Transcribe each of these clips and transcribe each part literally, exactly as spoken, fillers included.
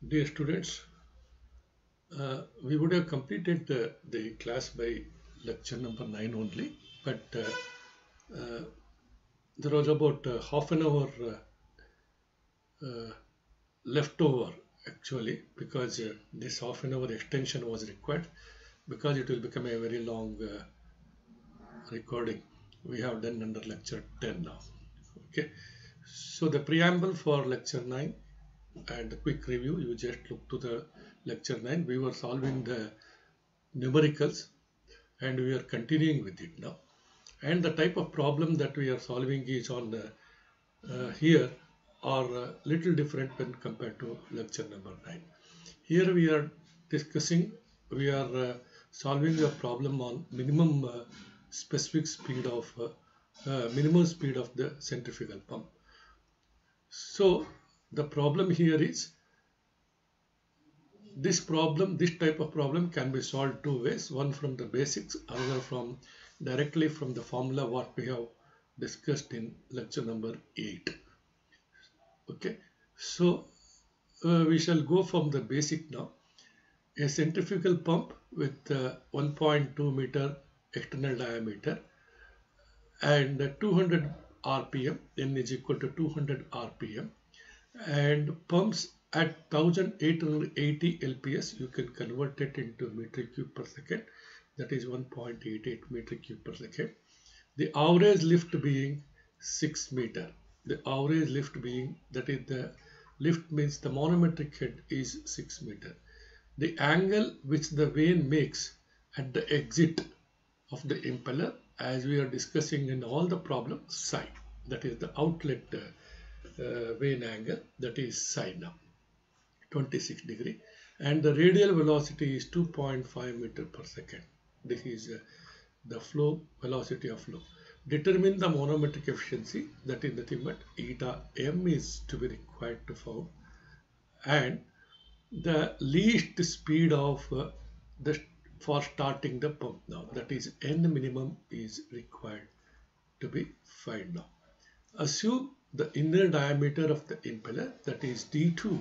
Dear students, uh, we would have completed the, the class by lecture number nine only, but uh, uh, there was about uh, half an hour uh, uh, left over actually, because uh, this half an hour extension was required because it will become a very long uh, recording. We have done under lecture ten now. Okay, so the preamble for lecture nine and a quick review. You just look to the lecture nine. We were solving the numericals and we are continuing with it now. And the type of problem that we are solving is on uh, uh, here are a little different when compared to lecture number nine. Here we are discussing, we are uh, solving a problem on minimum uh, specific speed of uh, uh, minimum speed of the centrifugal pump. So the problem here is this problem, this type of problem can be solved two ways, one from the basics, another from directly from the formula what we have discussed in lecture number eight. Okay, so uh, we shall go from the basic now. A centrifugal pump with uh, one point two meter external diameter and two hundred R P M, N is equal to two hundred R P M, and pumps at one thousand eight hundred eighty L P S. You can convert it into metric cube per second, that is one point eight eight metric cube per second. The average lift being six meter. The average lift being, that is the lift means the manometric head is six meter. The angle which the vane makes at the exit of the impeller, as we are discussing in all the problems, psi, that is the outlet uh, uh, vane angle, that is psi now, twenty-six degree, and the radial velocity is two point five meter per second. This is uh, the flow velocity of flow. Determine the manometric efficiency, that is nothing but eta m is to be required to found, and the least speed of uh, the for starting the pump now, that is n minimum is required to be found now. Assume the inner diameter of the impeller, that is d two,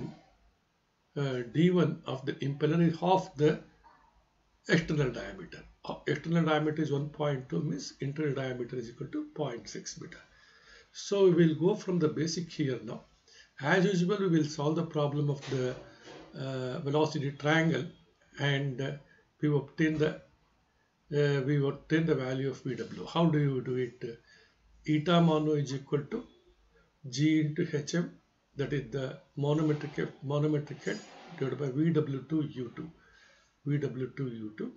uh, d one of the impeller is half the external diameter. External diameter is one point two, means internal diameter is equal to zero point six meter. So we will go from the basic here now. As usual, we will solve the problem of the uh, velocity triangle, and uh, we obtain the uh, we obtain the value of V W. How do you do it? Uh, eta mono is equal to G into H M, that is the manometric manometric head, divided by V W two U two. V W two U two.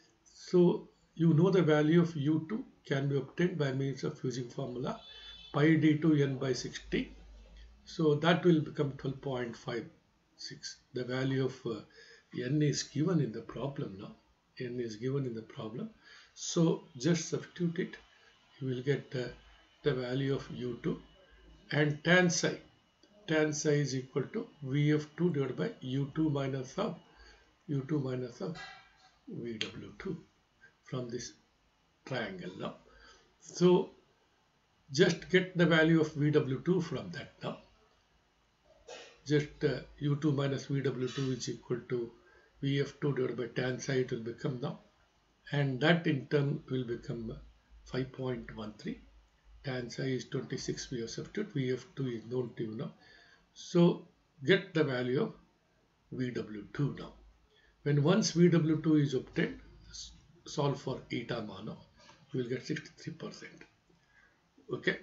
So you know the value of U two can be obtained by means of using formula pi d two n by sixty. So that will become twelve point five six. The value of uh, n is given in the problem now. N is given in the problem. So just substitute it. You will get uh, the value of U two, and tan psi. Tan psi is equal to V F two divided by U two minus of U two minus of V W two from this triangle now. So just get the value of V W two from that now. Just uh, U two minus V W two is equal to V F two divided by tan psi, it will become now, and that in turn will become five point one three. Tan psi is twenty-six, we have substituted, V F two is known to you now. So get the value of V W two now. When once V W two is obtained, solve for eta mono, you will get sixty-three percent. Okay.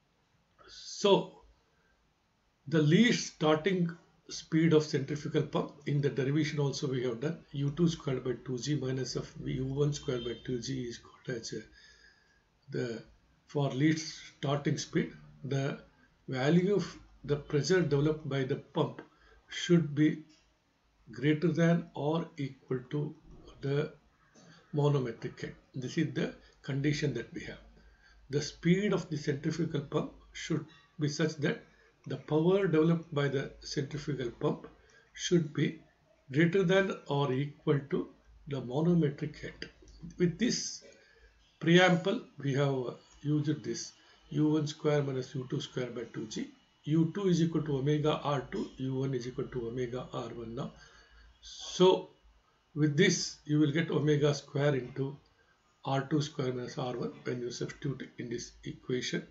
So the least starting speed of centrifugal pump, in the derivation also we have done, U two squared by two G minus of U one squared by two G is called as uh, the for least starting speed. The value of the pressure developed by the pump should be greater than or equal to the manometric head. This is the condition that we have. The speed of the centrifugal pump should be such that the power developed by the centrifugal pump should be greater than or equal to the manometric head. With this preamble, we have used this U one square minus U two square by two G. u two is equal to omega r two, u one is equal to omega r one now. So with this you will get omega square into r two square minus r one when you substitute in this equation.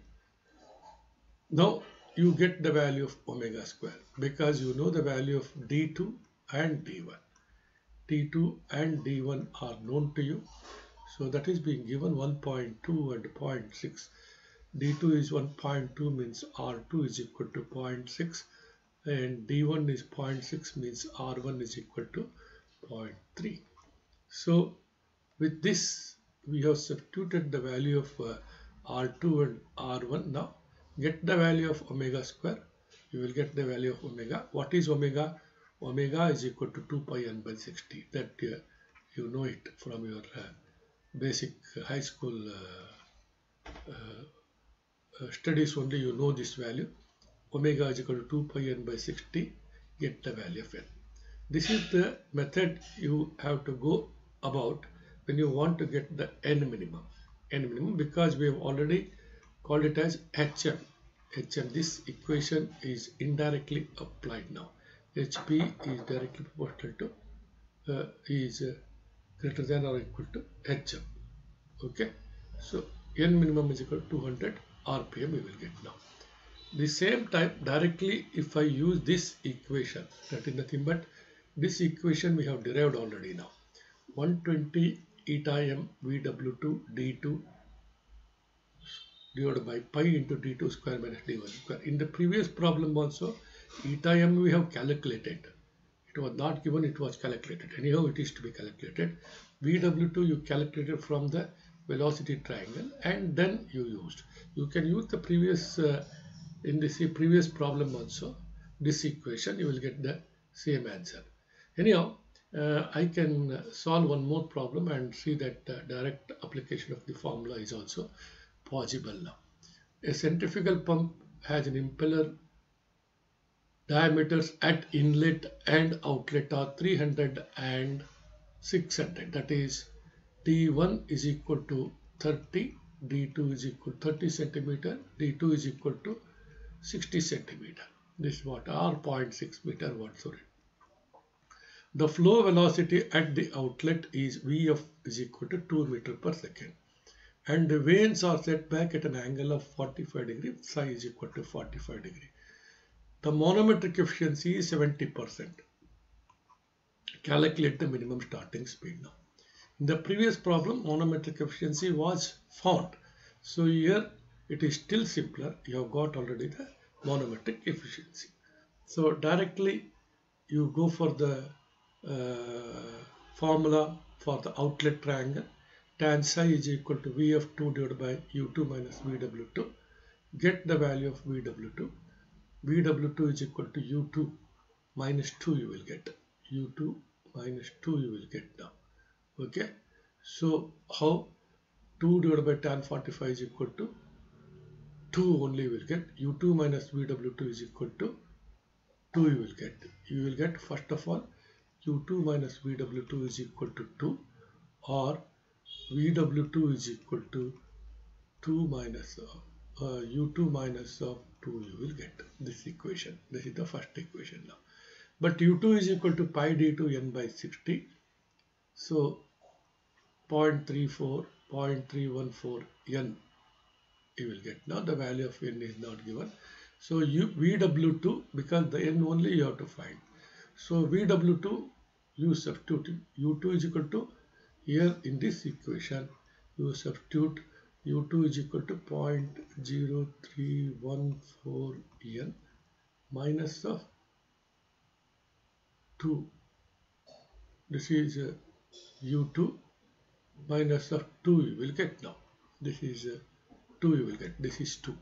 Now you get the value of omega square because you know the value of d two and d one. d two and d one are known to you. So that is being given one point two and zero point six. d two is one point two means r two is equal to zero point six and d one is zero point six means r one is equal to zero point three. So with this we have substituted the value of uh, r two and r one. Now get the value of omega square. You will get the value of omega. What is omega? Omega is equal to two pi n by sixty. That uh, you know it from your uh, basic high school uh, uh, studies only. You know this value. Omega is equal to two pi n by sixty. Get the value of n. This is the method you have to go about when you want to get the n minimum. N minimum because we have already called it as H M. H M. This equation is indirectly applied now. H P is directly proportional to uh, is uh, greater than or equal to H M. Okay. So n minimum is equal to two hundred R P M. We will get now. The same time directly if I use this equation, that is nothing but this equation we have derived already now. one twenty eta m V W two d two divided by pi into d two square minus d one square. In the previous problem also, eta m we have calculated. It was not given, it was calculated. Anyhow, it is to be calculated. V W two you calculated from the velocity triangle and then you used. You can use the previous, uh, in this previous problem also, this equation, you will get the same answer. Anyhow, uh, I can solve one more problem and see that uh, direct application of the formula is also possible now. A centrifugal pump has an impeller diameters at inlet and outlet are three hundred and six hundred. That is D one is equal to thirty, D two is equal to thirty centimeter, D two is equal to sixty centimeter. This is what R zero point six meter what sorry. The flow velocity at the outlet is V F is equal to two meter per second. And the vanes are set back at an angle of forty-five degree, psi is equal to forty-five degree. The manometric efficiency is seventy percent. Calculate the minimum starting speed now. In the previous problem, manometric efficiency was found. So here it is still simpler. You have got already the manometric efficiency. So directly you go for the uh, formula for the outlet triangle. Tan psi is equal to V F two divided by U two minus V W two. Get the value of V W two. V W two is equal to U two minus two you will get. U two minus two you will get now. Okay. So how? two divided by tan forty-five is equal to two only you will get. U two minus V W two is equal to two you will get. You will get first of all U two minus V W two is equal to two or V W two is equal to two minus uh, uh, U two minus of two you will get this equation. This is the first equation now. But U two is equal to pi d two n by sixty. So zero point three four, zero point three one four n you will get. Now the value of n is not given. So U, V W two, because the n only you have to find. So V W two you substitute U two is equal to, here in this equation you substitute U two is equal to zero point zero three one four n minus of two. This is uh, U two minus of two you will get now. This is uh, two you will get. This is two.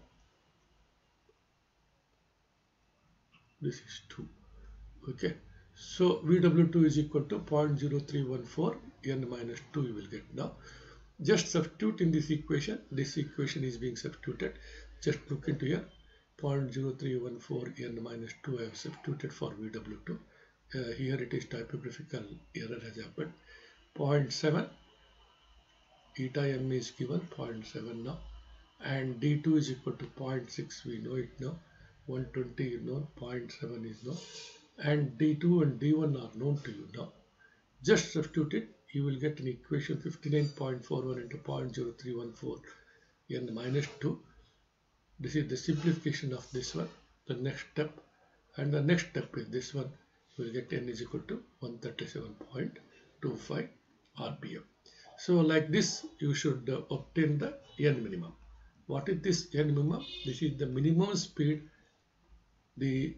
This is two. Okay. So V W two is equal to zero point zero three one four n minus two you will get now. Just substitute in this equation. This equation is being substituted. Just look into here. zero point zero three one four n minus two I have substituted for V W two. Uh, here it is typographical error has happened. zero point seven. Eta m is given zero point seven now. And D two is equal to zero point six. We know it now. one twenty is known, zero point seven is known, and D two and D one are known to you now. Just substitute it, you will get an equation fifty-nine point four one into zero point zero three one four n minus two. This is the simplification of this one, the next step, and the next step is this one. You will get n is equal to one thirty-seven point two five R P M. So like this, you should uh, obtain the n minimum. What is this n minimum? This is the minimum speed the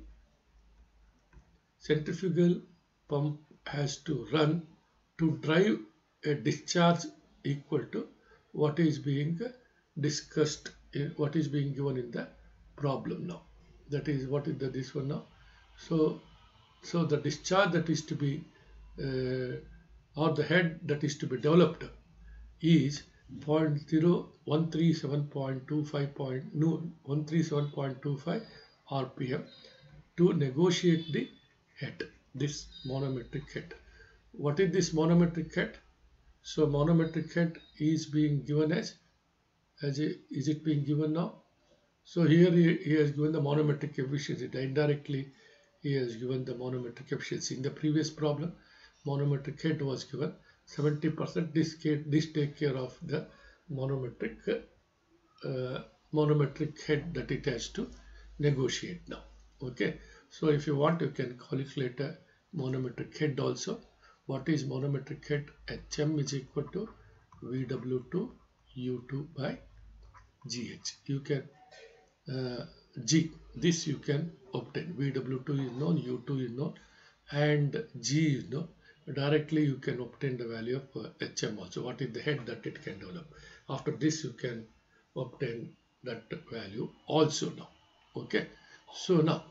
centrifugal pump has to run to drive a discharge equal to what is being discussed, in, what is being given in the problem now. That is what is the this one now. So, so the discharge that is to be uh, or the head that is to be developed is zero point zero one three seven point two five point no one three seven point two five R P M to negotiate the head, this monometric head. What is this monometric head? So monometric head is being given as as a, is it being given now? So here he, he has given the monometric efficiency. Indirectly he has given the monometric efficiency. In the previous problem, monometric head was given seventy percent. This, this take care of the monometric uh, monometric head that it has to negotiate now. Okay, so if you want, you can calculate a monometric head also. What is monometric head? H M is equal to V W two U two by G H. You can uh, G, this you can obtain. V W two is known, U two is known, and G is known. Directly you can obtain the value of uh, H M also. What is the head that it can develop? After this you can obtain that value also now. Okay, so now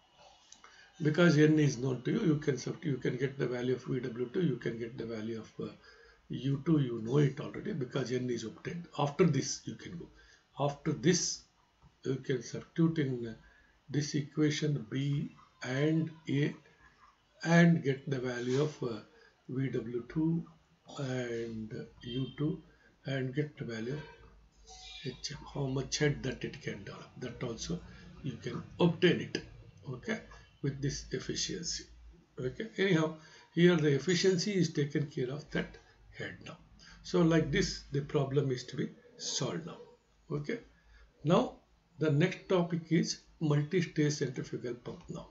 because n is known to you, you can you can get the value of V W two, you can get the value of uh, U two, you know it already because n is obtained. After this you can go. After this you can substitute in uh, this equation B and A and get the value of uh, V W two and U two and get the value of H M, how much head that it can develop. That also you can obtain it, okay, with this efficiency. Okay, anyhow, here the efficiency is taken care of that head now. So like this, the problem is to be solved now. Okay, now the next topic is multi-stage centrifugal pump now.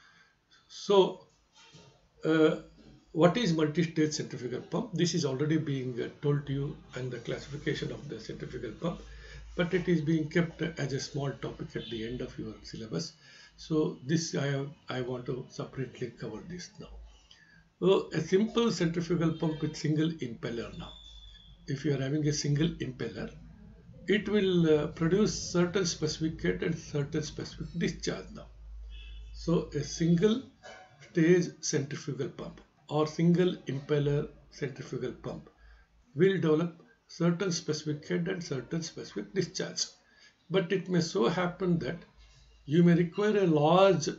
So uh, what is multi-stage centrifugal pump? This is already being uh, told to you and the classification of the centrifugal pump, but it is being kept as a small topic at the end of your syllabus. So this I have, I want to separately cover this now. So a simple centrifugal pump with single impeller now. If you are having a single impeller, it will uh, produce certain specific head and certain specific discharge now. So a single stage centrifugal pump or single impeller centrifugal pump will develop certain specific head and certain specific discharge. But it may so happen that you may require a large, uh,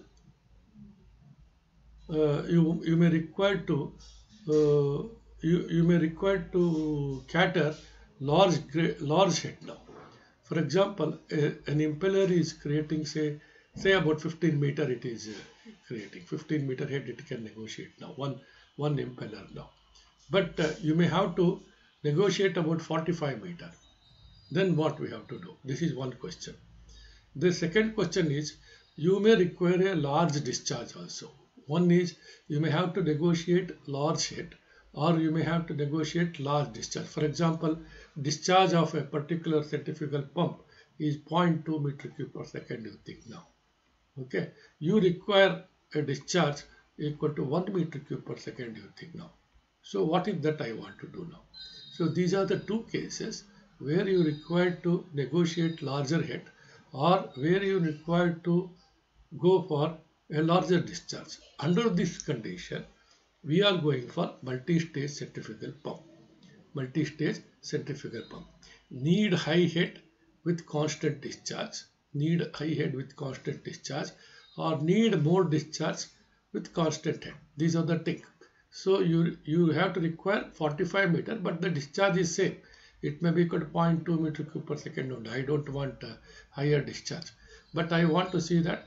you, you may require to, uh, you, you may require to cater large, large head now. For example, a, an impeller is creating say, say about fifteen meter it is uh, creating, fifteen meter head it can negotiate now, one, one impeller now. But uh, you may have to negotiate about forty-five meter. Then what we have to do? This is one question. The second question is, you may require a large discharge also. One is, you may have to negotiate large head or you may have to negotiate large discharge. For example, discharge of a particular centrifugal pump is zero point two meter cube per second, you think now. Okay, you require a discharge equal to one meter cube per second, you think now. So what is that I want to do now? So these are the two cases where you require to negotiate larger head or where you require to go for a larger discharge. Under this condition, we are going for multi-stage centrifugal pump. Multi-stage centrifugal pump. Need high head with constant discharge. Need high head with constant discharge or need more discharge with constant head. These are the things. So you, you have to require forty-five meter, but the discharge is same. It may be equal to zero point two meter cube per second only. I don't want a higher discharge. But I want to see that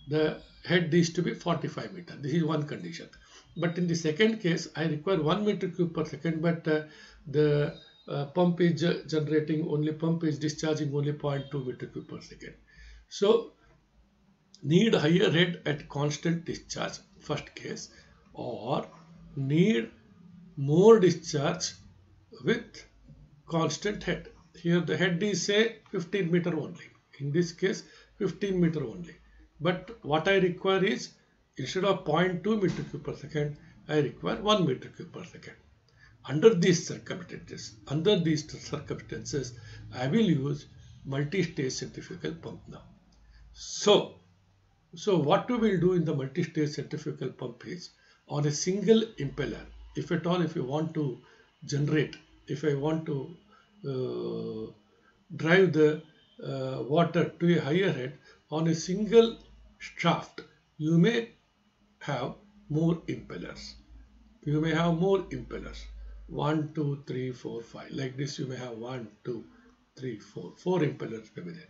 the head is to be forty-five meter. This is one condition. But in the second case, I require one meter cube per second, but uh, the uh, pump is uh, generating only, pump is discharging only zero point two meter cube per second. So need higher head at constant discharge, first case, or need more discharge with constant head. Here the head is say fifteen meter only. In this case fifteen meter only. But what I require is, instead of zero point two meter cube per second, I require one meter cube per second. Under these circumstances, under these circumstances, I will use multi-stage centrifugal pump now. So, so what we will do in the multi-stage centrifugal pump is, on a single impeller, if at all if you want to generate, if I want to uh, drive the uh, water to a higher head, on a single shaft, you may have more impellers. You may have more impellers. One, two, three, four, five. Like this, you may have one, two, three, four. Four impellers may be there.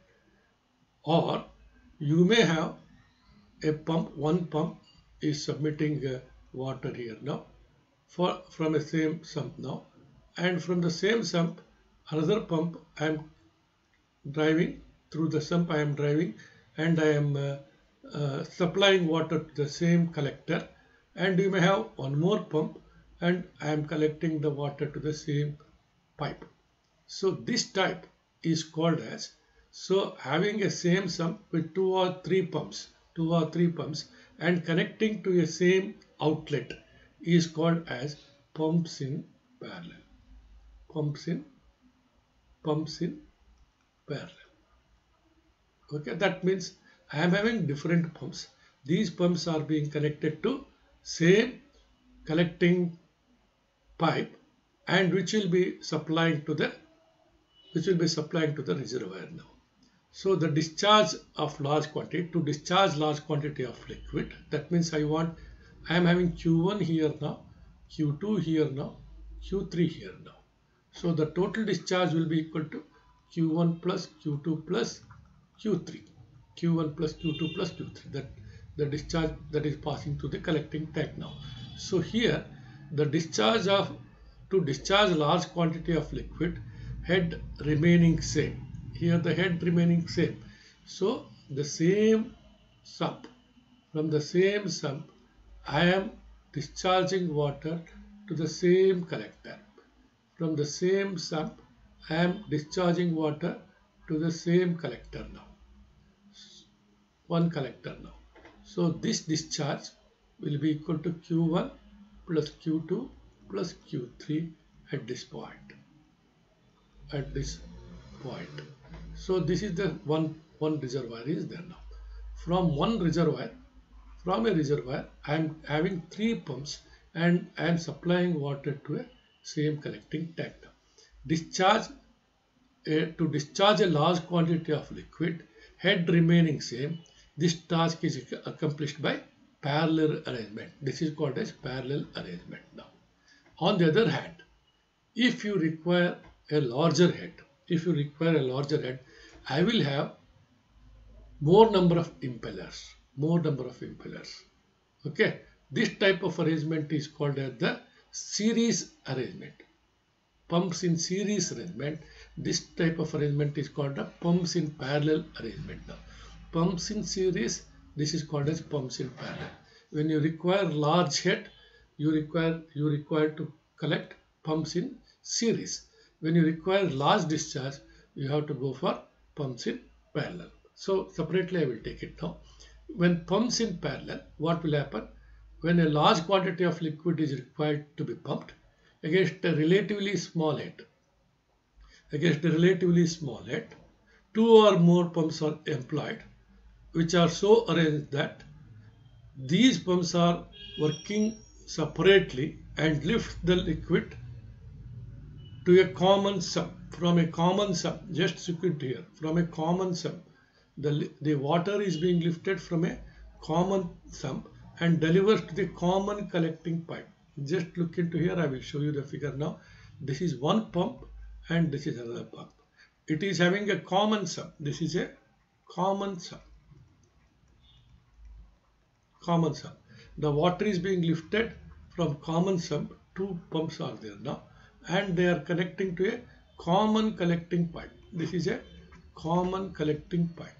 Or you may have a pump. One pump is submitting uh, water here now, for from a same sump now, and from the same sump, another pump I am driving through the sump. I am driving, and I am uh, uh, supplying water to the same collector. And you may have one more pump, and I am collecting the water to the same pipe. So this type is called as, so having a same sump with two or three pumps, two or three pumps and connecting to a same outlet is called as pumps in parallel. Pumps in, pumps in parallel. Okay, that means I am having different pumps. These pumps are being connected to same collecting pipe, and which will be supplying to the which will be supplying to the reservoir now. So the discharge of large quantity, to discharge large quantity of liquid, that means I want, I am having Q one here now, Q two here now, Q three here now. So the total discharge will be equal to Q one plus Q two plus Q three. Q one plus Q two plus Q three. That the discharge that is passing to the collecting tank now. So here the discharge of, to discharge large quantity of liquid, head remaining same. Here the head remaining same. So the same sump, from the same sump, I am discharging water to the same collector. From the same sump, I am discharging water to the same collector now. One collector now. So this discharge will be equal to Q one plus Q two plus Q three at this point. At this point. So this is the one, one reservoir is there now. From one reservoir, from a reservoir, I am having three pumps and I am supplying water to a same collecting tank. Discharge, uh, to discharge a large quantity of liquid, head remaining same, this task is accomplished by parallel arrangement. This is called as parallel arrangement now. On the other hand, if you require a larger head, if you require a larger head, I will have more number of impellers, more number of impellers. Okay, this type of arrangement is called as the series arrangement. Pumps in series arrangement. This type of arrangement is called the pumps in parallel arrangement now. Pumps in series, this is called as pumps in parallel. When you require large head, you require you require to collect pumps in series. When you require large discharge, you have to go for pumps in parallel. So separately I will take it now. When pumps in parallel, what will happen? When a large quantity of liquid is required to be pumped against a relatively small head, against a relatively small head, two or more pumps are employed, which are so arranged that these pumps are working separately and lift the liquid to a common sump. From a common sump, just look it here, from a common sump, the, the water is being lifted from a common sump and delivers to the common collecting pipe. Just look into here, I will show you the figure now. This is one pump and this is another pump. It is having a common sump. This is a common sump. common sump. The water is being lifted from common sump. Two pumps are there now, and they are connecting to a common collecting pipe. This is a common collecting pipe.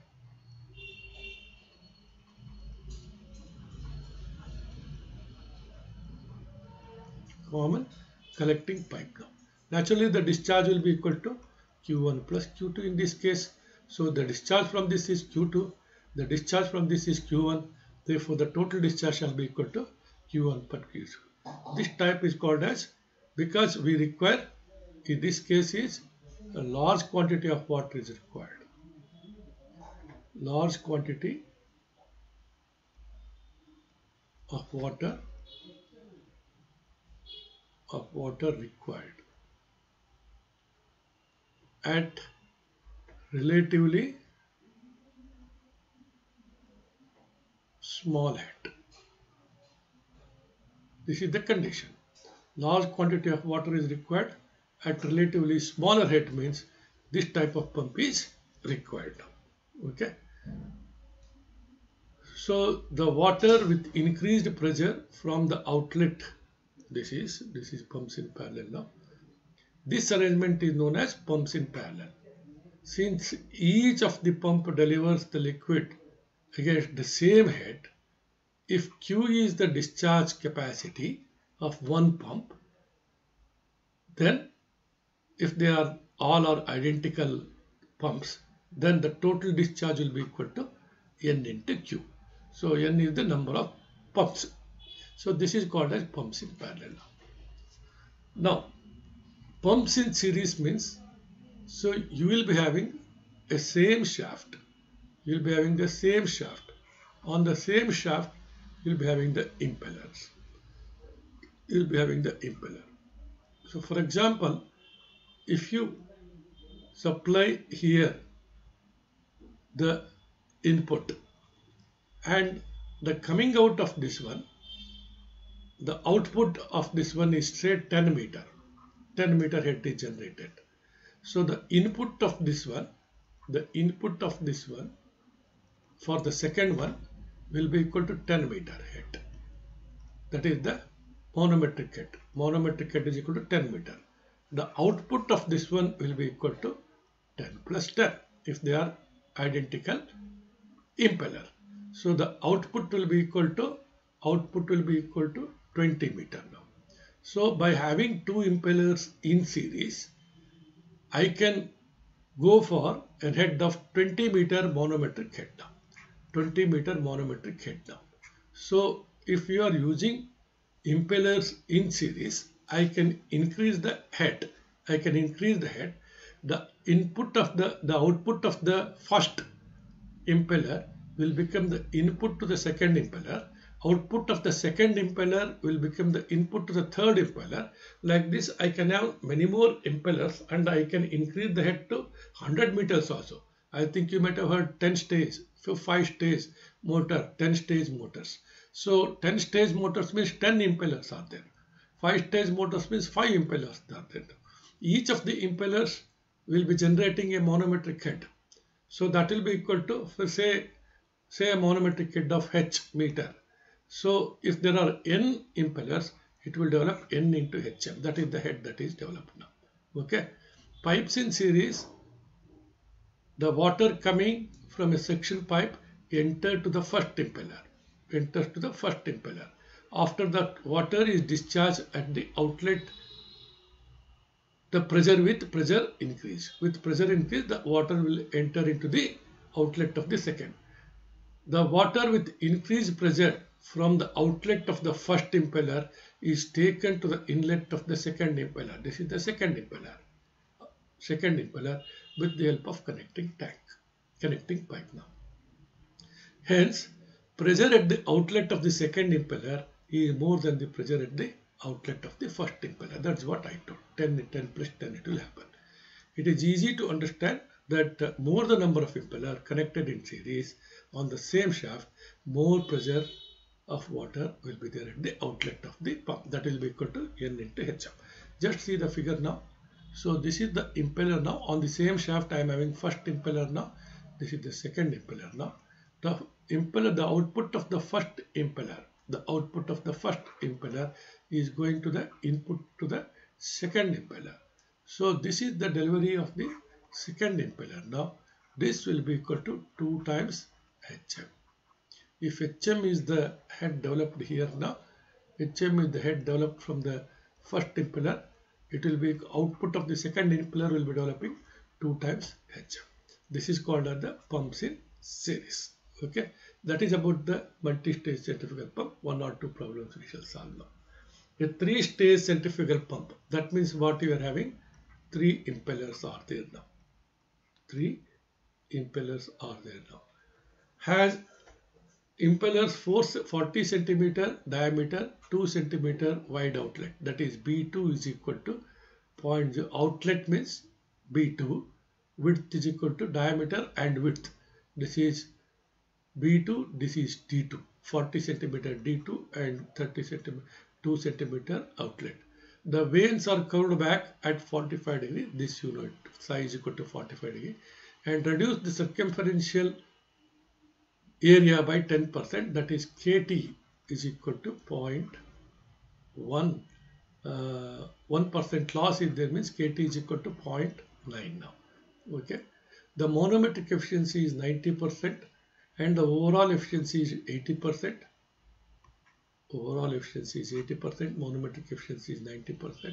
Common collecting pipe now. Naturally, the discharge will be equal to Q one plus Q two in this case. So the discharge from this is Q two, the discharge from this is Q one. Therefore, the total discharge shall be equal to Q one per Q two. This type is called as, because we require, in this case is a large quantity of water is required. Large quantity of water of water required at relatively small head. This is the condition. Large quantity of water is required at relatively smaller head, means this type of pump is required. Okay. So the water with increased pressure from the outlet, this is this is pumps in parallel now. This arrangement is known as pumps in parallel. Since each of the pump delivers the liquid against the same head, if Q is the discharge capacity of one pump, then if they are all are identical pumps, then the total discharge will be equal to N into Q. So N is the number of pumps. So this is called as pumps in parallel. Now, pumps in series means, so you will be having a same shaft. You will be having the same shaft. On the same shaft, you will be having the impellers. You will be having the impeller. So for example, if you supply here the input, and the coming out of this one, the output of this one is straight ten meter. ten meter head is generated. So the input of this one, the input of this one for the second one will be equal to ten meter head. That is the monometric head. Monometric head is equal to ten meter. The output of this one will be equal to ten plus ten if they are identical impeller. So the output will be equal to output will be equal to twenty meter now. So by having two impellers in series, I can go for a head of twenty meter monometric head now. twenty meter monometric head now. So if you are using impellers in series, I can increase the head. I can increase the head. The input of the, the output of the first impeller will become the input to the second impeller. Output of the second impeller will become the input to the third impeller. Like this, I can have many more impellers and I can increase the head to one hundred meters also. I think you might have heard ten stage, five stage motor, ten stage motors. So ten stage motors means ten impellers are there. five stage motors means five impellers are there. Each of the impellers will be generating a monometric head. So that will be equal to, say, say a monometric head of H meter. So if there are N impellers, it will develop N into H M. That is the head that is developed now. Okay. Pipes in series, the water coming from a section pipe enter to the first impeller. Enters to the first impeller. After that, water is discharged at the outlet. The pressure with pressure increase. With pressure increase, the water will enter into the outlet of the second. The water with increased pressure from the outlet of the first impeller is taken to the inlet of the second impeller. This is the second impeller. Second impeller with the help of connecting tank, connecting pipe now. Hence, pressure at the outlet of the second impeller is more than the pressure at the outlet of the first impeller. That's what I told. ten, ten plus ten, it will happen. It is easy to understand that uh, more the number of impeller connected in series on the same shaft, more pressure of water will be there at the outlet of the pump. That will be equal to N into H M. Just see the figure now. So this is the impeller now. On the same shaft, I am having first impeller now. This is the second impeller now. the impeller, the output of the first impeller, the output of the first impeller is going to the input to the second impeller. So this is the delivery of the second impeller. Now this will be equal to two times H M. If H M is the head developed here now, H M is the head developed from the first impeller, it will be output of the second impeller will be developing two times H M. This is called as the pumps in series. Okay, that is about the multi-stage centrifugal pump. One or two problems we shall solve now. A three-stage centrifugal pump. That means what you are having? Three impellers are there now. Three impellers are there now. Has impellers forty centimeter diameter, two centimeter wide outlet. That is B two is equal to point zero. Outlet means B two. Width is equal to diameter and width. This is B two, this is D two. forty centimeter D two and thirty centimeter, two centimeter outlet. The vanes are curved back at forty-five degree. This you know it, psi is equal to forty-five degree, and reduce the circumferential area by ten percent. That is K T is equal to zero point one. Uh, one percent loss is there, means K T is equal to zero point nine now. Okay. The monometric efficiency is ninety percent and the overall efficiency is eighty percent. Overall efficiency is eighty percent, monometric efficiency is ninety percent.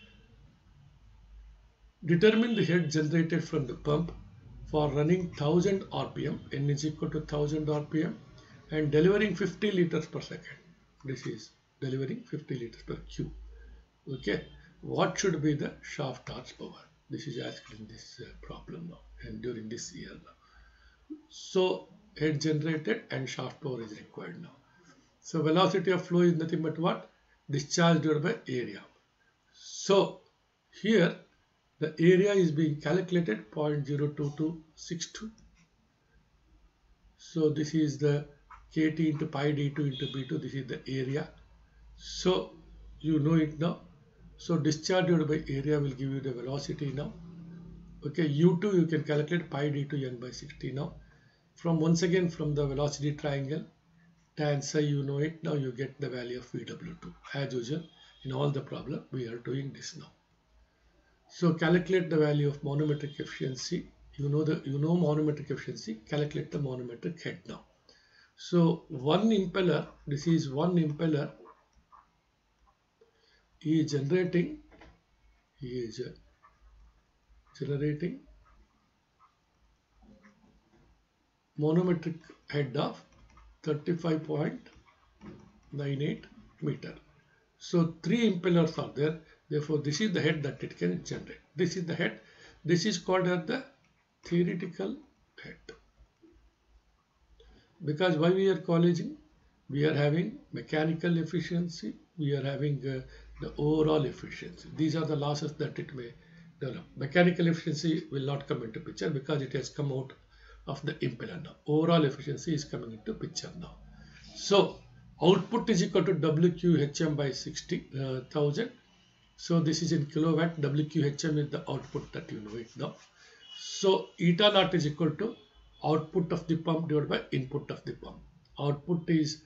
Determine the head generated from the pump for running one thousand R P M, N is equal to one thousand R P M, and delivering fifty liters per second. This is delivering fifty liters per cube. Okay, what should be the shaft horsepower? This is asked in this uh, problem now and during this year now. So head generated and shaft power is required now. So velocity of flow is nothing but what? Discharge divided by area. So here the area is being calculated zero point zero two two six two. So this is the K T into pi D two into B two. This is the area. So you know it now. So discharge divided by area will give you the velocity now. Okay, U two you can calculate pi D two N by sixty now. From once again from the velocity triangle, tan psi you know it now, you get the value of V W two. As usual in all the problem we are doing this now. So calculate the value of monometric efficiency. You know the you know monometric efficiency. Calculate the monometric head now. So one impeller, this is one impeller, he is generating, he is uh, generating monometric head of thirty-five point nine eight meter. So three impellers are there. Therefore, this is the head that it can generate. This is the head. This is called as the theoretical head. Because why we are calling? We are having mechanical efficiency. We are having uh, the overall efficiency. These are the losses that it may develop. Mechanical efficiency will not come into picture because it has come out of the impeller now. Overall efficiency is coming into picture now. So output is equal to W Q H M by sixty thousand. So this is in kilowatt. W Q H M is the output that you know it now. So eta naught is equal to output of the pump divided by input of the pump. Output is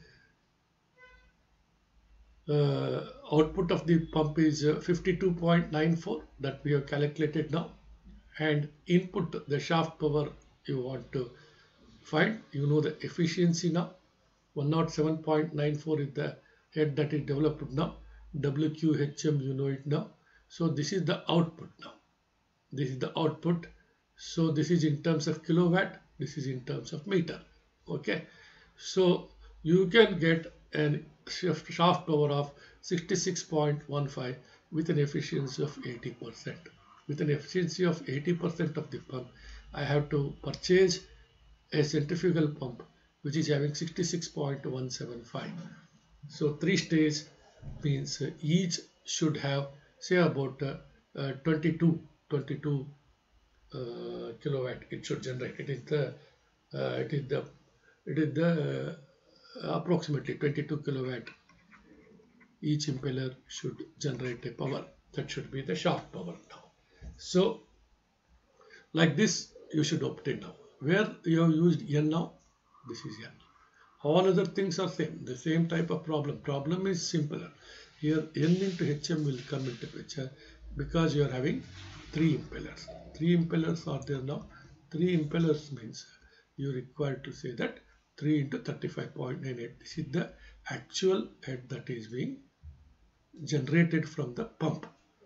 uh, output of the pump is uh, fifty-two point nine four that we have calculated now, and input the shaft power you want to find. You know the efficiency now. one oh seven point nine four is the head that is developed now. W Q H M you know it now. So this is the output now. This is the output. So this is in terms of kilowatt. This is in terms of meter. Okay. So you can get an shaft power of sixty-six point one five with an efficiency of eighty percent. With an efficiency of eighty percent of the pump, I have to purchase a centrifugal pump which is having sixty-six point one seven five. So three stage means uh, each should have say about uh, uh, twenty-two, twenty-two uh, kilowatt it should generate. It is the uh, it is the it is the uh, approximately twenty-two kilowatt each impeller should generate a power. That should be the shaft power now. So like this you should obtain now. Where you have used N now, This is N. All other things are same, the same type of problem. Problem is simpler. Here N into H M will come into picture because you are having three impellers. Three impellers are there now. Three impellers means you require to say that three into thirty-five point nine eight. This is the actual head that is being generated from the pump.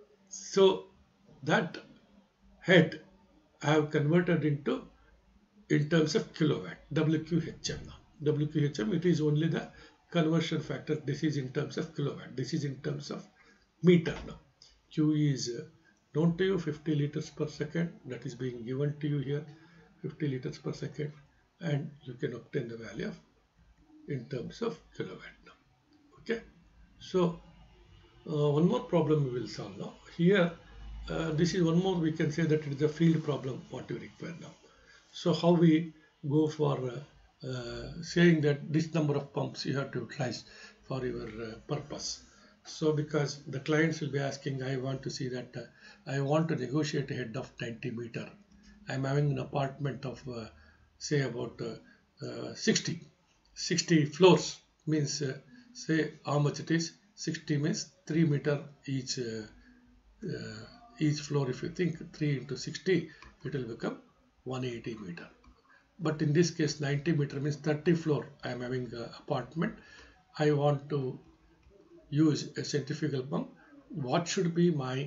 So that head I have converted into in terms of kilowatt, W Q H M now. W Q H M, it is only the conversion factor. This is in terms of kilowatt. This is in terms of meter now. Q is uh, known to you, fifty liters per second. That is being given to you here, fifty liters per second. And you can obtain the value of in terms of kilowatt now. Okay. So uh, one more problem we will solve now. Here, uh, this is one more we can say that it is a field problem what you require now. So how we go for uh, uh, saying that this number of pumps you have to utilize for your uh, purpose. So because the clients will be asking, I want to see that uh, I want to negotiate a head of ninety meter. I'm having an apartment of uh, say about uh, uh, sixty, sixty floors, means uh, say how much it is. Sixty means three meter each uh, uh, each floor. If you think three into sixty, it will become one hundred eighty meter. But in this case ninety meter means thirty floor. I am having an apartment. I want to use a centrifugal pump. What should be my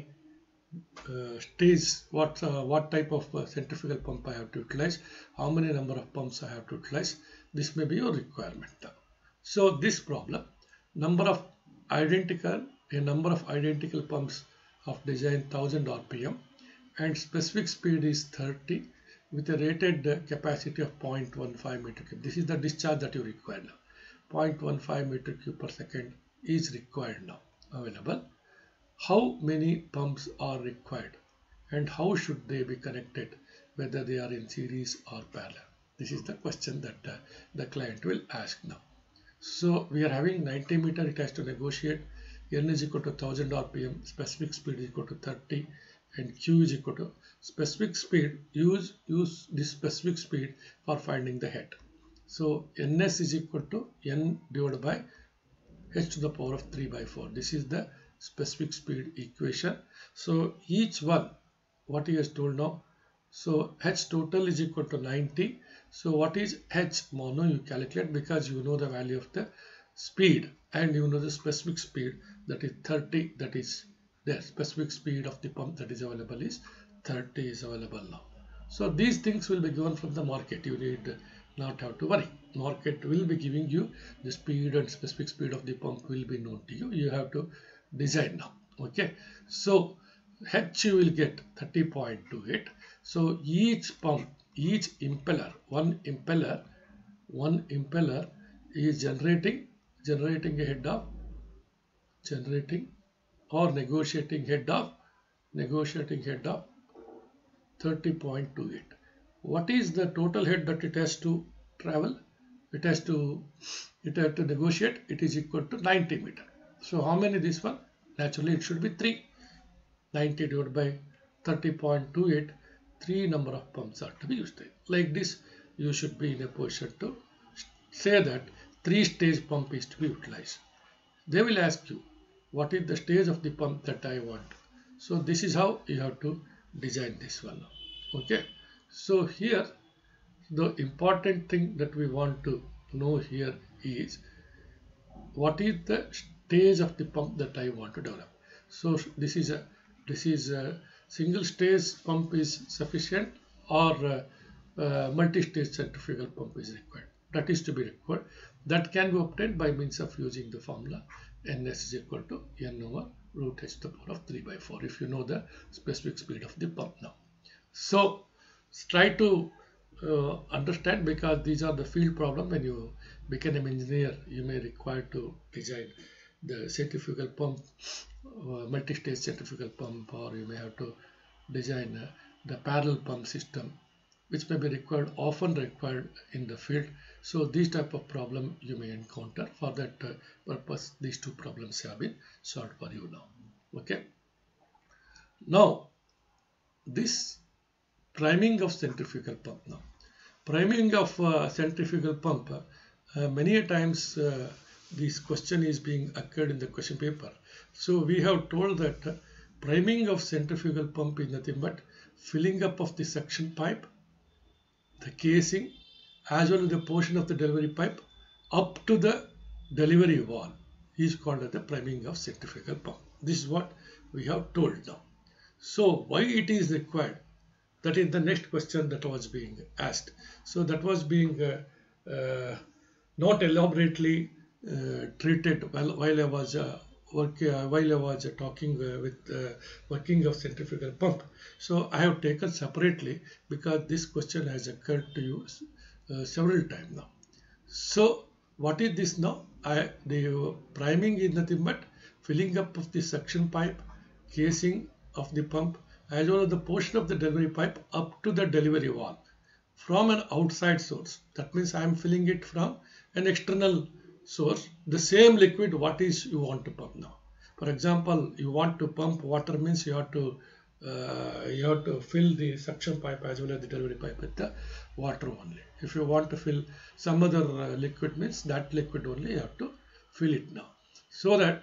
uh, stage? What uh, what type of uh, centrifugal pump I have to utilize? How many number of pumps I have to utilize? This may be your requirement. So this problem, number of identical a number of identical pumps of design one thousand R P M and specific speed is thirty with a rated capacity of zero point one five meter cube. This is the discharge that you require now. zero point one five meter cube per second is required now available. How many pumps are required and how should they be connected, whether they are in series or parallel? This is the question that uh, the client will ask now. So we are having ninety meter, it has to negotiate. N is equal to one thousand R P M, specific speed is equal to thirty, and Q is equal to specific speed. Use use this specific speed for finding the head. So Ns is equal to N divided by H to the power of three by four. This is the specific speed equation. So each one, what he has told now. So H total is equal to ninety. So what is H mono? You calculate because you know the value of the speed and you know the specific speed, that is thirty, that is the specific speed of the pump that is available is thirty is available now. So these things will be given from the market. You need not have to worry. Market will be giving you the speed and specific speed of the pump will be known to you. You have to design now. Okay. So H you will get thirty point two eight. So each pump, each impeller, one impeller, one impeller is generating generating a head of generating or negotiating head of negotiating head of thirty point two eight. What is the total head that it has to travel? It has to it has to negotiate. It is equal to ninety meter. So how many this one? Naturally it should be three. ninety divided by thirty point two eight. Three number of pumps are to be used. Like this, you should be in a position to say that three stage pump is to be utilized. They will ask you, what is the stage of the pump that I want? So this is how you have to design this one. Okay. So here, the important thing that we want to know here is, what is the stage of the pump that I want to develop? So this is a this is a single stage pump is sufficient, or uh, uh, multi-stage centrifugal pump is required. That is to be required. That can be obtained by means of using the formula Ns is equal to N over root H to the power of three by four, if you know the specific speed of the pump now. So try to uh, understand, because these are the field problem. When you become an engineer, you may require to design the centrifugal pump, uh, multi-stage centrifugal pump, or you may have to design uh, the parallel pump system, which may be required, often required in the field. So these type of problem you may encounter. For that uh, purpose, these two problems have been solved for you now. Okay. Now, this priming of centrifugal pump now. priming of uh, centrifugal pump, uh, many a times uh, this question is being occurred in the question paper. So we have told that uh, priming of centrifugal pump is nothing but filling up of the suction pipe, the casing, as well as the portion of the delivery pipe up to the delivery wall is called as the priming of centrifugal pump. This is what we have told now. So why it is required? That is the next question that was being asked. So that was being uh, uh, not elaborately uh, treated while, while I was uh, work, uh, while I was uh, talking uh, with uh, working of centrifugal pump. So I have taken separately because this question has occurred to you uh, several times now. So what is this now? I, the priming is nothing but filling up of the suction pipe, casing of the pump, as well as the portion of the delivery pipe up to the delivery wall from an outside source. That means I am filling it from an external source, the same liquid what is you want to pump now. For example, you want to pump water means you have to uh, you have to fill the suction pipe as well as the delivery pipe with the water only. If you want to fill some other uh, liquid means that liquid only you have to fill it now, so that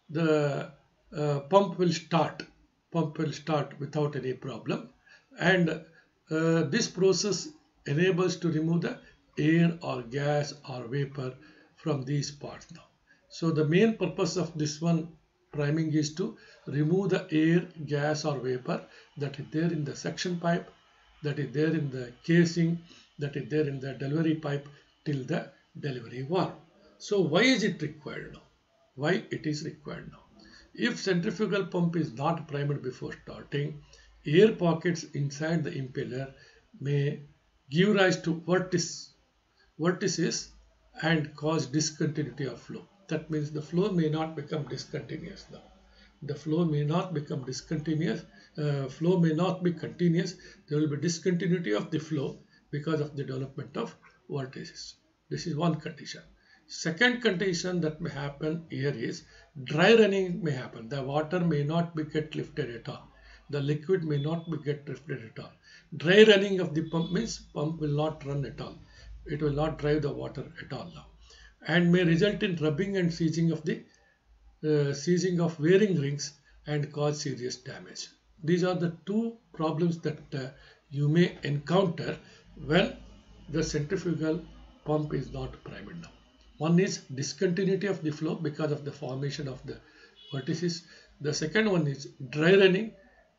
the uh, pump will start pump will start without any problem, and uh, this process enables to remove the air or gas or vapor from these parts now. So the main purpose of this one priming is to remove the air, gas or vapor that is there in the suction pipe, that is there in the casing, that is there in the delivery pipe till the delivery wall. So why is it required now? Why it is required now? If centrifugal pump is not primed before starting, air pockets inside the impeller may give rise to vortices, vortices and cause discontinuity of flow. That means the flow may not become discontinuous now. The flow may not become discontinuous, uh, flow may not be continuous. There will be discontinuity of the flow because of the development of vortices. This is one condition. Second condition that may happen here is dry running may happen. The water may not be get lifted at all. The liquid may not be get lifted at all. Dry running of the pump means pump will not run at all. It will not drive the water at all now, and may result in rubbing and seizing of the uh, seizing of wearing rings and cause serious damage. These are the two problems that uh, you may encounter when the centrifugal pump is not primed now. One is discontinuity of the flow because of the formation of the vortices. The second one is dry running.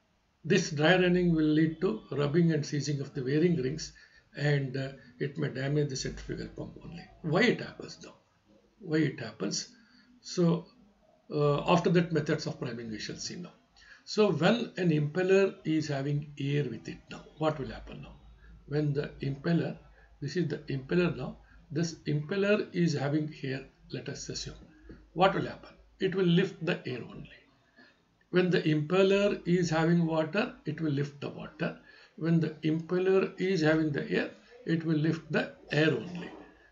This dry running will lead to rubbing and seizing of the wearing rings, and uh, it may damage the centrifugal pump only. Why it happens now? Why it happens? So uh, after that, methods of priming we shall see now. So when an impeller is having air with it now, what will happen now? When the impeller, this is the impeller now, this impeller is having air, let us assume. What will happen? It will lift the air only. When the impeller is having water, it will lift the water. When the impeller is having the air, it will lift the air only.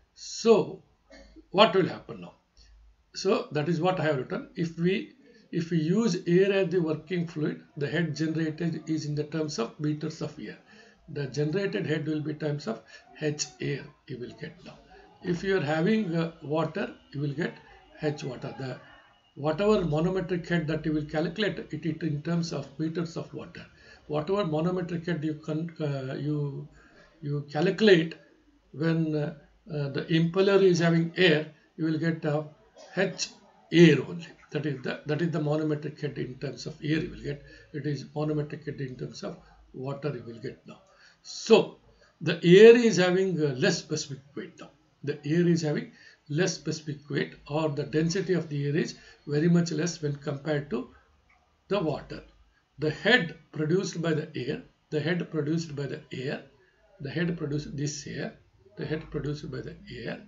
So what will happen now? So that is what I have written. If we if we use air as the working fluid, the head generated is in the terms of meters of air. The generated head will be times of H air you will get now. If you are having uh, water, you will get H water. The whatever manometric head that you will calculate it, it in terms of meters of water. Whatever manometric head you can uh, you you calculate when uh, uh, the impeller is having air, you will get uh, H air only. That is the that is the manometric head in terms of air you will get. It is manometric head in terms of water you will get now. So the air is having uh, less specific weight now. The air is having less specific weight, or the density of the air is very much less when compared to the water. The head produced by the air, the head produced by the air, the head produced this air, the head produced by the air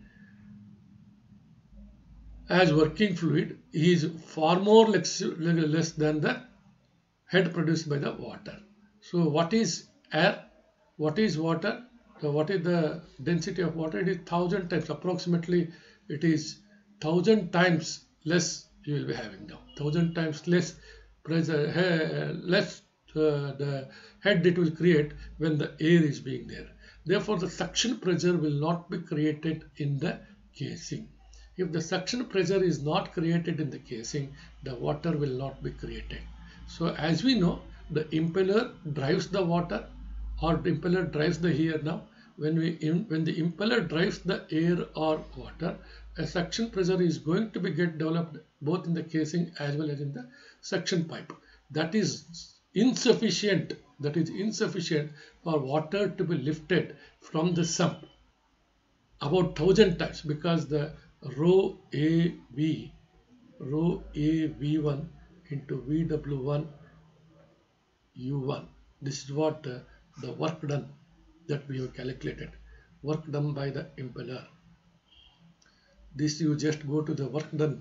as working fluid is far more less, less than the head produced by the water. So what is air? What is water? So what is the density of water? It is thousand times, approximately it is thousand times less you will be having now. Thousand times less pressure, uh, less uh, the head it will create when the air is being there. Therefore, the suction pressure will not be created in the casing. If the suction pressure is not created in the casing, the water will not be created. So as we know, the impeller drives the water, or the impeller drives the air. Now when we when the impeller drives the air or water, a suction pressure is going to be get developed both in the casing as well as in the suction pipe. That is insufficient. That is insufficient for water to be lifted from the sump about thousand times, because the rho A V rho A V one into V W one U one. This is what uh, the work done that we have calculated. Work done by the impeller. This you just go to the work done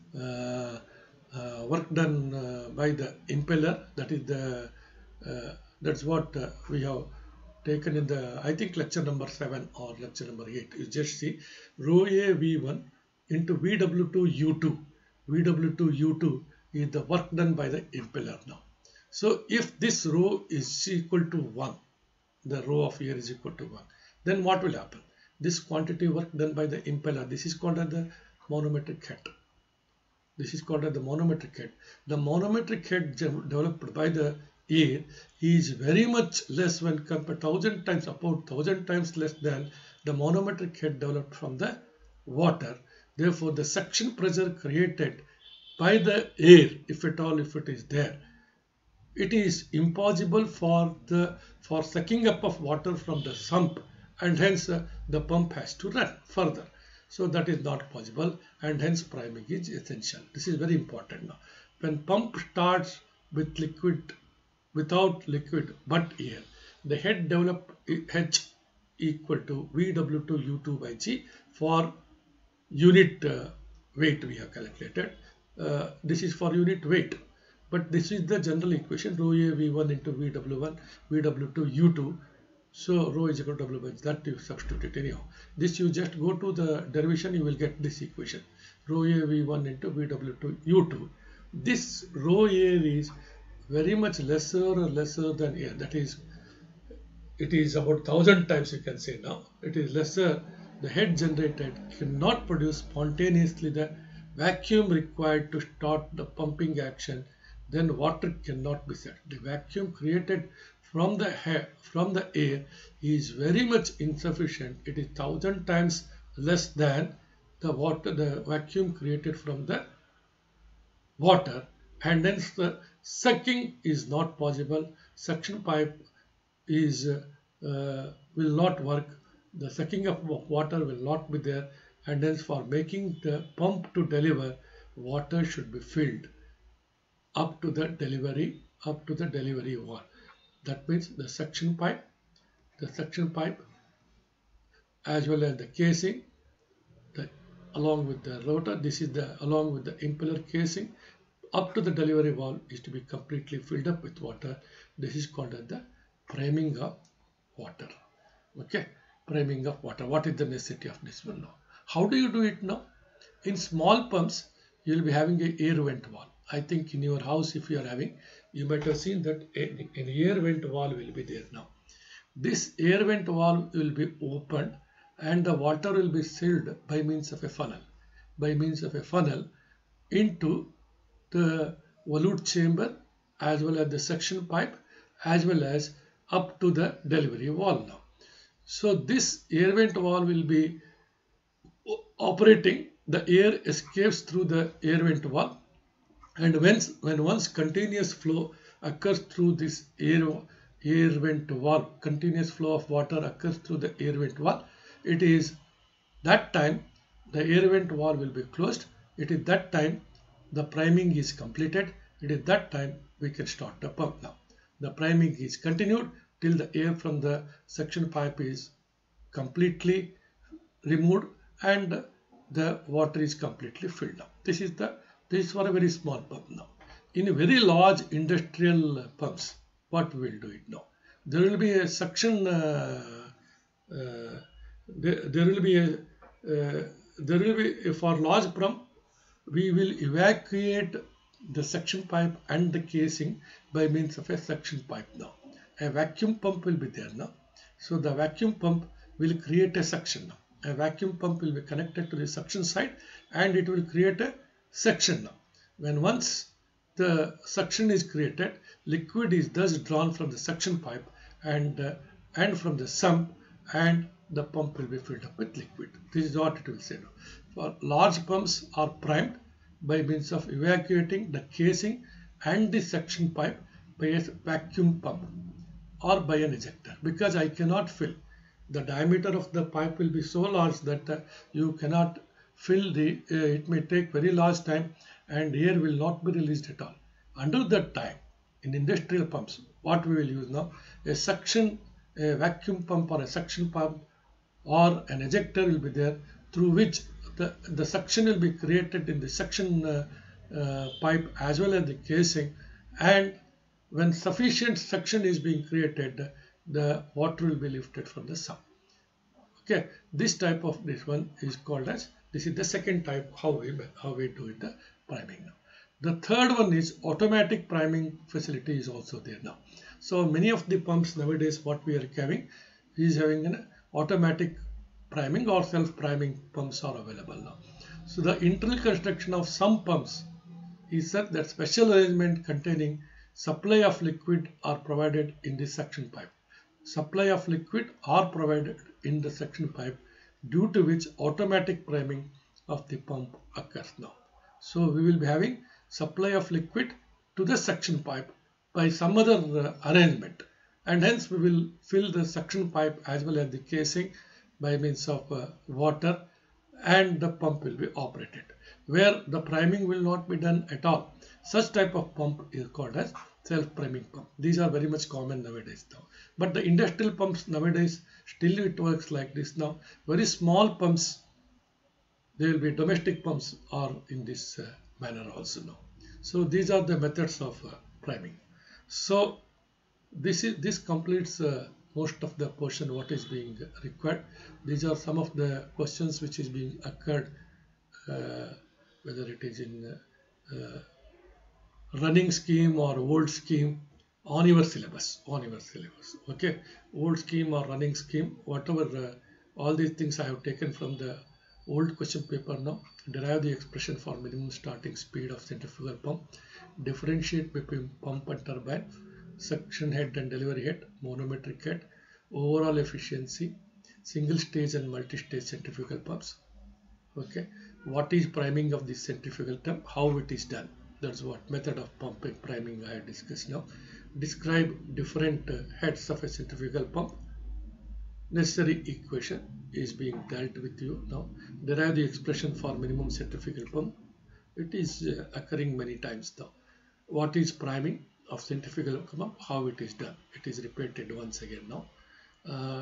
uh, uh, work done uh, by the impeller. That is the uh, that's what uh, we have taken in the, I think, lecture number seven or lecture number eight. You just see rho A V one into V W two U two. V W two U two is the work done by the impeller now. So if this rho is equal to one, the rho of air is equal to one, then what will happen? This quantity work done by the impeller, this is called as the manometric head. This is called as the manometric head. The manometric head developed by the air is very much less when compared thousand times, about thousand times less than the manometric head developed from the water. Therefore, the suction pressure created by the air, if at all, if it is there, it is impossible for the for sucking up of water from the sump, and hence uh, the pump has to run further. So that is not possible, and hence priming is essential. This is very important now. When pump starts with liquid, without liquid but air, the head develop H equal to V W two U two by G for unit uh, weight we have calculated. Uh, this is for unit weight, but this is the general equation, rho A V one into V W one, V W two U two. So rho is equal to W by G, that you substitute it anyhow. This you just go to the derivation, you will get this equation, rho A V one into V W two U two. This rho air is very much lesser or lesser than air. That is, it is about thousand times, you can say now. It is lesser. The head generated cannot produce spontaneously the vacuum required to start the pumping action. Then water cannot be set. The vacuum created from the hair, from the air is very much insufficient. It is thousand times less than the water, the vacuum created from the water, and hence the sucking is not possible. Suction pipe is uh, uh, will not work. The sucking up of water will not be there, and hence for making the pump to deliver, water should be filled up to the delivery, up to the delivery wall. That means the suction pipe, the suction pipe as well as the casing, the, along with the rotor, this is the along with the impeller casing, up to the delivery valve is to be completely filled up with water. This is called as the priming of water. Okay, priming of water. What is the necessity of this one now? How do you do it now? In small pumps, you will be having a air vent valve. I think in your house, if you are having, you might have seen that an air vent valve will be there now. This air vent valve will be opened and the water will be sealed by means of a funnel, by means of a funnel into the volute chamber as well as the suction pipe as well as up to the delivery valve now. So this air vent valve will be operating, the air escapes through the air vent valve, and when, when once continuous flow occurs through this air, air vent valve, continuous flow of water occurs through the air vent valve, it is that time the air vent valve will be closed. It is that time the priming is completed. It is that time we can start the pump now. The priming is continued till the air from the suction pipe is completely removed and the water is completely filled up. This is the this is for a very small pump now. In very large industrial pumps, what we will do it now? There will be a suction. Uh, uh, there, there will be a uh, there will be a, for large pump. We will evacuate the suction pipe and the casing by means of a suction pipe now. A vacuum pump will be there now. So the vacuum pump will create a suction now. A vacuum pump will be connected to the suction side and it will create a suction now. When once the suction is created, liquid is thus drawn from the suction pipe and uh, and from the sump, and the pump will be filled up with liquid. This is what it will say now. For large pumps are primed by means of evacuating the casing and the suction pipe by a vacuum pump or by an ejector, because I cannot fill. The diameter of the pipe will be so large that uh, you cannot fill the, uh, it may take very large time and air will not be released at all. Under that time, in industrial pumps, what we will use now, a suction, a vacuum pump or a suction pump or an ejector will be there, through which the, the suction will be created in the suction uh, uh, pipe as well as the casing, and when sufficient suction is being created, the water will be lifted from the sump. Okay, this type of this one is called as, this is the second type how we how we do it, the priming now. The third one is automatic priming facility is also there now. So many of the pumps nowadays what we are having is having an automatic priming or self-priming pumps are available now. So the internal construction of some pumps is that, that special arrangement containing supply of liquid are provided in the suction pipe. Supply of liquid are provided in the suction pipe, due to which automatic priming of the pump occurs now. So we will be having supply of liquid to the suction pipe by some other uh, arrangement, and hence we will fill the suction pipe as well as the casing by means of uh, water, and the pump will be operated. Where the priming will not be done at all, such type of pump is called as self-priming pump. These are very much common nowadays now. But the industrial pumps nowadays, still it works like this now. Very small pumps, there will be domestic pumps are in this uh, manner also now. So these are the methods of uh, priming. So this is this completes uh, most of the portion what is being required. These are some of the questions which is being occurred, uh, whether it is in uh, uh, running scheme or old scheme on your syllabus, on your syllabus. Okay, old scheme or running scheme, whatever, uh, all these things I have taken from the old question paper now. Derive the expression for minimum starting speed of centrifugal pump. Differentiate between pump and turbine, suction head and delivery head, monometric head, overall efficiency, single stage and multi-stage centrifugal pumps. Okay, what is priming of this centrifugal pump, how it is done. That's what method of pumping priming I have discussed now. Describe different uh, heads of a centrifugal pump. Necessary equation is being dealt with you now. Derive the expression for minimum centrifugal pump. It is uh, occurring many times now. What is priming of centrifugal pump, how it is done. It is repeated once again now. Uh,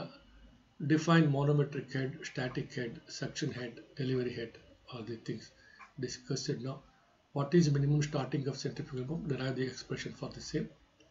define monometric head, static head, suction head, delivery head, all the things discussed now. What is minimum starting of centrifugal pump? Derive the expression for the same.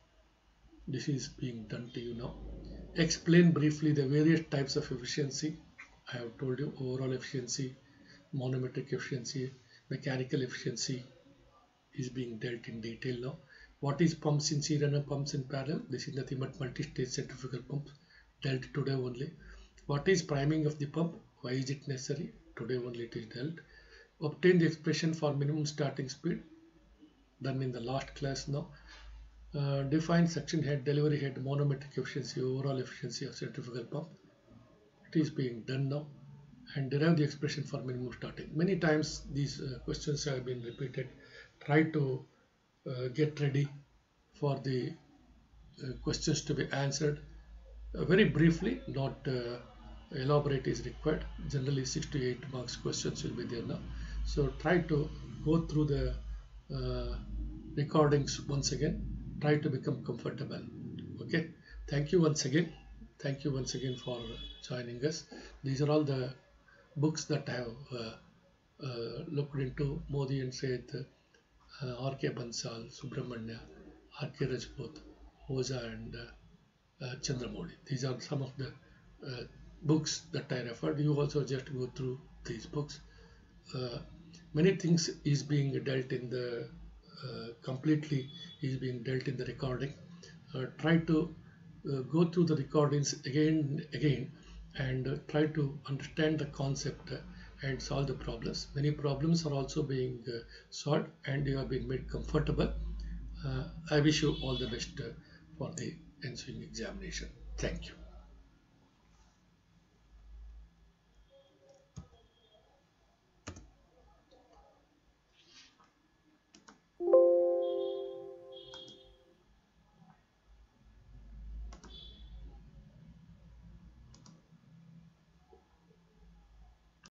This is being done to you now. Explain briefly the various types of efficiency. I have told you overall efficiency, monometric efficiency, mechanical efficiency is being dealt in detail now. What is pumps in serial and pumps in parallel? This is nothing but multi-stage centrifugal pumps, dealt today only. What is priming of the pump? Why is it necessary? Today only it is dealt. Obtain the expression for minimum starting speed, done in the last class now. Uh, define suction head, delivery head, monometric efficiency, overall efficiency of centrifugal pump. It is being done now. And derive the expression for minimum starting. Many times these uh, questions have been repeated. Try to uh, get ready for the uh, questions to be answered. Uh, very briefly, not uh, elaborate is required. Generally six to eight marks questions will be there now. So try to go through the uh, recordings once again. Try to become comfortable. Okay. Thank you once again. Thank you once again for joining us. These are all the books that I have uh, uh, looked into. Modi and Seth, uh, R K Bansal, Subramanya, R K Rajput, Oza and uh, uh, Chandramoli. These are some of the uh, books that I referred. You also just go through these books. Uh, many things is being dealt in the uh, completely is being dealt in the recording. Uh, try to uh, go through the recordings again and again and uh, try to understand the concept uh, and solve the problems. Many problems are also being uh, solved and you have been made comfortable. Uh, I wish you all the best uh, for the ensuing examination. Thank you.